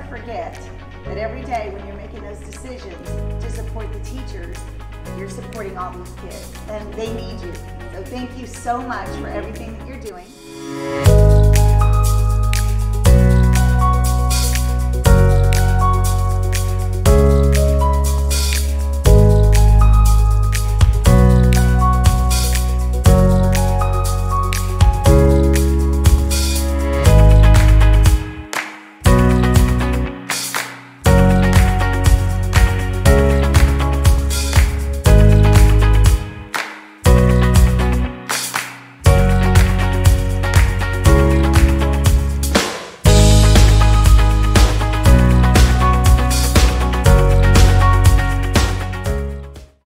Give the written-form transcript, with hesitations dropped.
forget that every day when you're making those decisions to support the teachers, you're supporting all these kids, and they need you. So thank you so much for everything that you're doing.